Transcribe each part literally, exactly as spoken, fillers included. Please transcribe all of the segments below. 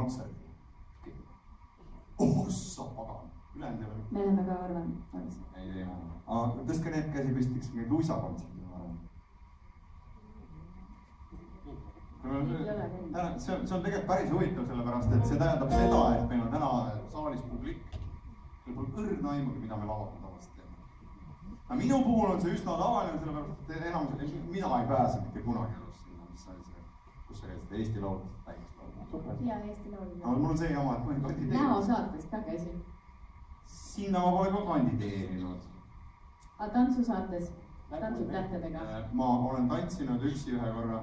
maksed. Oh, sa pagan. Ülejäänud ei ole. Me oleme ka arvanud. Ei, ei, aga tõstke need käsi püstiks mingi luisakontsert. See on, see on tegelikult päris huvitav sellepärast, et see tähendab seda, et meil on täna saalis publik, kel pole õrna aimugi, mida me lavalt tavaliselt teeme. Aga minu puhul on see üsna tavaline, sellepärast, et enam mina ei pääse mitte kunagi elus sinna, mis sai see, kus sa käisid Eesti laulud, väikest laulud. Jaa, Eesti laulud. Aga mul on see jama, et ma ei kandideerinud. Näo saates ka käisin. Sinna ma pole ka kandideerinud. Aga tantsusaates, tantsud tähtedega? Ma olen tantsinud üksi ühe korra.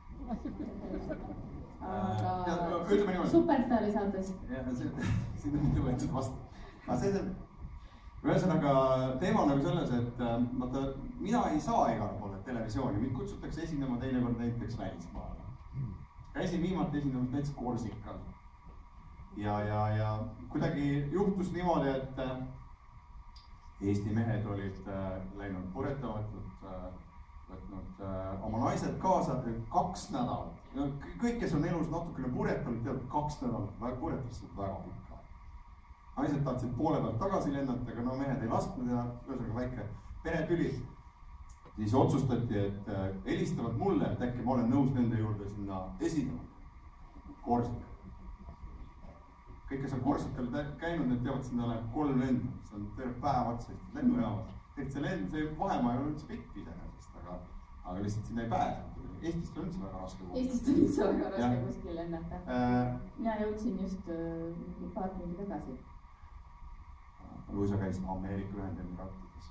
Aga Superstaari saates? Jah, siin on mitte võetud vastu. Aga see on, ühesõnaga teema on nagu selles, et vaata, mina ei saa igal poole televisiooni, mind kutsutakse esinema teinekord näiteks välismaale. Käisin viimati esinemas näiteks Korsikal. Ja, ja, ja kuidagi juhtus niimoodi, et Eesti mehed olid läinud purjetavatud, võtnud oma naised kaasa kaks nädalat. Kõik, kes on elus natukene purjetanud, teavad kaks nädalat, purjetasid väga pikka. Naised tahtsid poole pealt tagasi lennata, aga no mehed ei lasknud ja ühesõnaga väike peretüli. Siis otsustati, et helistavad mulle, et äkki ma olen nõus nende juurde sinna esinema. Korsika. Kõik, kes on Korsikal käinud, need teavad, sinna läheb kolm lendu. See on terve päev otsa lennujaamas. See lend, see vahemaa ei ole üldse pikk iseenesest, aga, aga lihtsalt sinna ei pääse. Eestist on üldse väga raske kuskil. Eestist on üldse väga raske kuskil lennata. Mina jõudsin just paar tundi tagasi. Luisa käis Ameerika Ühendemiraatides.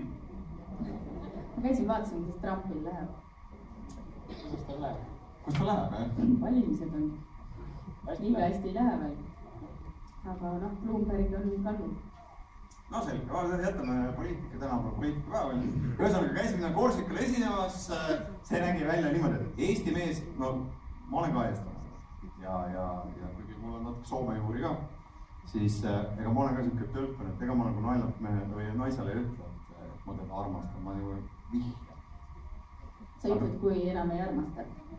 Ma käisin vaatasin, kuidas Trumpil läheb. Kus ta läheb? Kus ta läheb, jah? Valimised on. Liiga hästi ei lähe veel. Aga noh, Bloomberg on kallid. No selge, jätame poliitika, täna pole poliitika päeval. Ühesõnaga käisime Korsikal esinemas, see nägi välja niimoodi, et Eesti mees, no ma olen ka eestlane. Ja, ja, ja kuigi mul on natuke Soome juuri ka, siis ega ma olen ka siuke tölpön, et ega ma nagu naljalt mehe või naisele ei ütle, et ma teda armastan, ma nagu vihja. Sa ütled, kui enam ei armasta?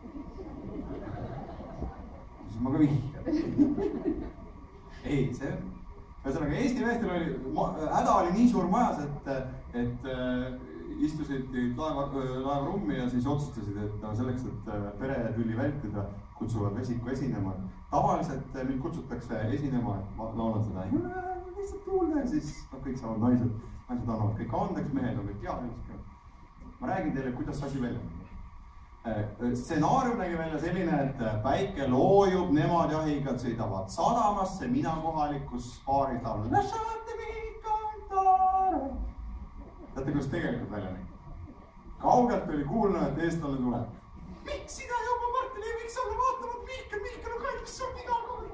Siis ma ka vihja. Ei, see on. Ühesõnaga, Eesti meestel oli, häda oli nii suur majas, et, et istusid laeva rummi ja siis otsustasid, et selleks, et peretüli vältida, kutsuvad Vesiku esinema. Tavaliselt mind kutsutakse esinema, et ma laulan seda, lihtsalt kuulda ja siis kõik saavad naised, naised annavad kõik andeks, mehed on kõik teadmised. Ma räägin teile, kuidas asi välja on. Stsenaarium nägi välja selline, et päike loojub, nemad jahiga sõidavad sadamasse, mina kohalikus paaris laulun. Teate, kuidas tegelikult välja nägi? Kaugelt oli kuulnud, et eestlane tuleb. Miks sina juba, Martin, ei võiks olla vaatavad Mihkel, Mihkel on kahjuks sul mina kogu.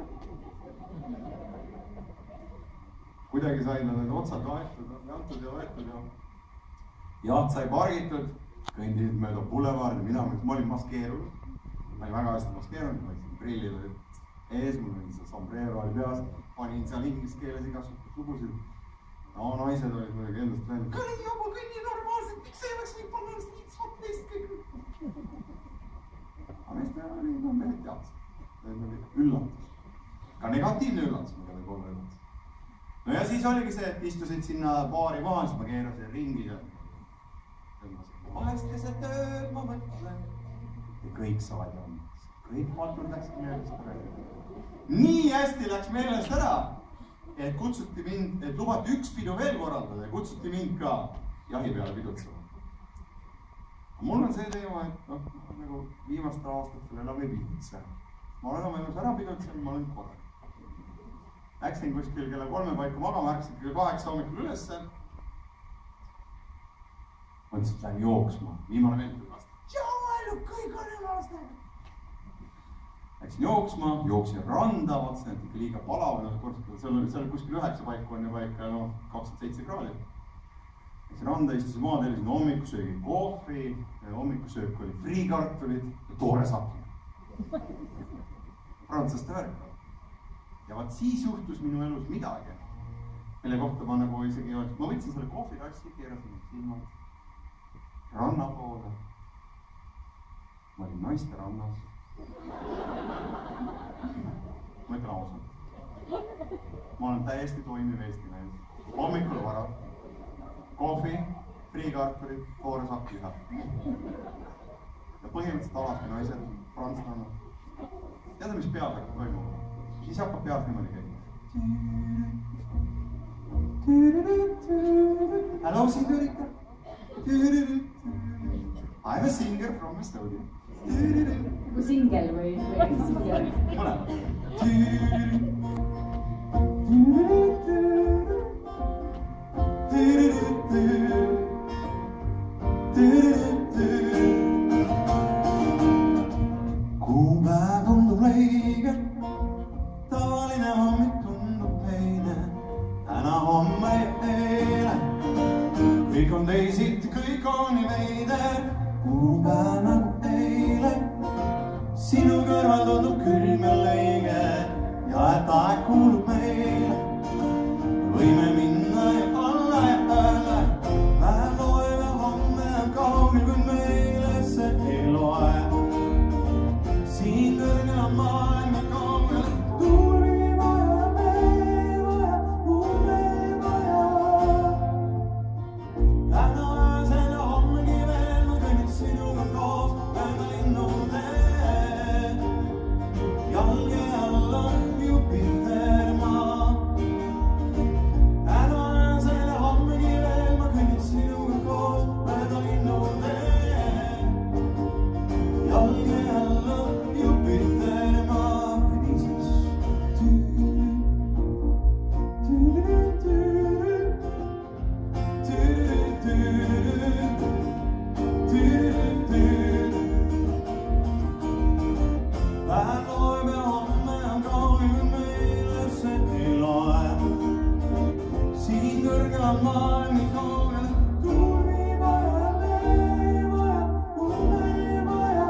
Kuidagi sain nad need otsad vaetud ja antud ja võetud ja jaht sai pargitud. Kõndisid mööda boulevard ja mina mõtlesin, ma olin maskeerunud. Ma olin väga hästi maskeerunud, ma olin prillid olid ees, mul olin see sombrero oli peas. Panin seal inglise keeles igasugused lugusid. No naised olid muidugi endast läinud. Kõnni juba, kõnni normaalselt, miks ei oleks võinud panna ennast viits teist kõik? Aga meestel oli no mehed teadsid. See oli üllatus. Ka negatiivne üllatus, mida võib olla üllatus. No ja siis oligi see, et istusid sinna baari maha, siis ma keerasin ringi ja vahest keset tööd ma mõtlen. Ja kõik saavad jõudnud. Kõik matud läksid meelest ära. Nii hästi läks meelest ära, et kutsuti mind, et lubati üks pidu veel korraldada ja kutsuti mind ka jahi peale pidutsema. Mul on see teema, et noh, nagu viimastel aastatel enam ei pidutse. Ma olen oma elus ära pidutsenud, ma olen korra. Läksin kuskil kella kolme paiku magama, ärksin kella kaheksa hommikul ülesse. Ma ütlesin, et lähen jooksma. Viimane vend tuli vastu. Joo, elu, kõik on emalast näha. Läksin jooksma, jooksin randa, vaatasin, et ikka liiga palav. Seal oli kuskil üheksa paiku on ja paika kakskümmend seitse kraadi. Läksin randa, istusin maad, elisin hommikusöögi kohvi. Hommikusöök oli friikartulid ja toore saki. Prantslaste värk. Ja vaat siis juhtus minu elus midagi. Mille kohta ma nagu isegi oleks. Ma võtsin selle kohvikassi, keerasin silma. Ranna poole. Ma olin naiste rannas. Ma ütlen ausalt. ma olen täiesti toimiv Eesti mees. hommikul vara, kohvi, friikartulid, tooresahk liha. ja põhimõtteliselt alati naised, prantslannad. teada, mis peas hakkab toimuma? siis hakkab peas niimoodi käima. Hello, Sigurika. I'm a singer from Estonia. Nagu singel või singer? Mõlemad. Kuupäev tundub õige, tavaline hommik tundub teine. Täna, homme ja eile, kõik on teisiti, kõik on nii veider. Kuupäev nagu eile, sinu kõrval tundub külm ja lõige ja et aeg kuulub meile. Võime minna ja alla ja alla, päev loeb ja homme on kaugel, kui meile see ei loe. Siin kõrgel on maailm ja kaugel, tuuli vaja, meil vaja, mulle ei vaja. Täna öösel ja hommegi veel ma kõnniks sinuga koos mööda linnuteed. Jalge all on Jupiter maa. Täna öösel ja hommegi veel ma kõnniks sinuga koos mööda linnuteed. Jalge all on Jupiter maa. Ja niisiis tüüri, tüüri, tüüri, tüüri, tüüri, tüüri, tüüri. Päev loeb ja homme on kaugel, kui meile see ei loe. Siin kõrgel on maailm nii kaugel, tuuli vaja, meil vaja, mulle ei vaja.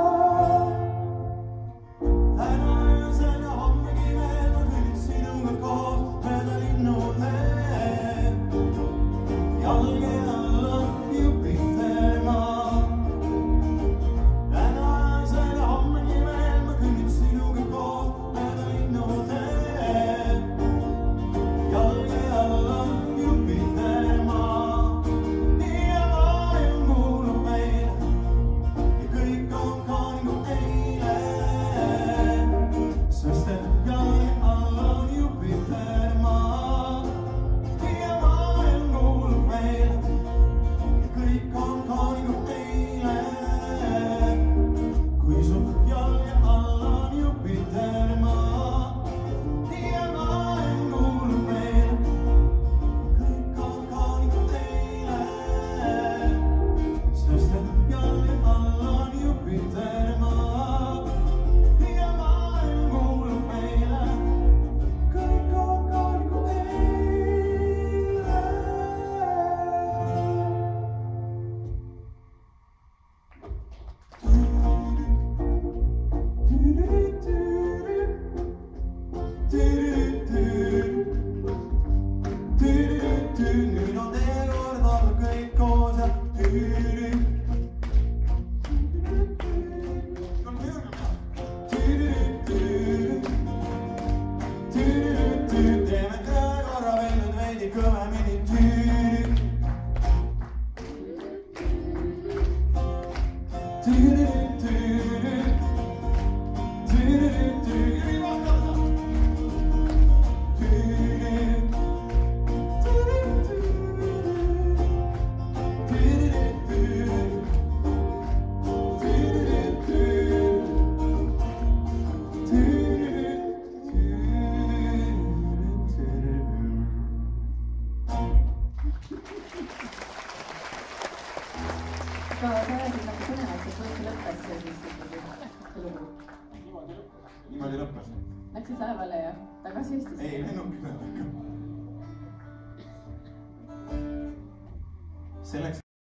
Täna öösel ja hommegi veel ma kõnniks sinuga koos mööda linnuteed. Jalge all on Jupiter maa. Täna öösel ja hommegi veel ma kõnniks sinuga koos mööda linnuteed. Jalge all on Jupiter maa. Nii ja maailm kuulub meile ja kõik on ka nagu eile. Sest et jalge all on Jupiter maa. Nii ja maailm kuulub meile ja kõik on ka nagu eile. Kui sul jalge all on Jupiter maa. Nii ja maailm kuulub meile ja kõik on ka nagu eile. Sest et jalge all on Jupiter maa. Nii ja maailm kuulub meile, kõik on ka nagu eile. Tüüri, tüüri, tüüri, tüüri, tüüri, tüüri. Nüüd on tee kord olla kõik koos ja tüüri. Tüüri, tüüri, tüüri, tüüri. Teeme käe korra veel nüüd veidi kõvemini. Tüüri. Tüüri, tüüri, tüüri, tüüri. Vastasa. Tüüri, tüüri, tüüri, tüüri, tüüri, tüüri, tüüri, tüüri, tüüri, Aga sa räägid nagu põnevalt, et kuidas see lõppes see siis ikkagi, see lugu? Niimoodi lõppes. Läksid laevale ja tagasi Eestisse? Ei, lennukile ikka. Selleks,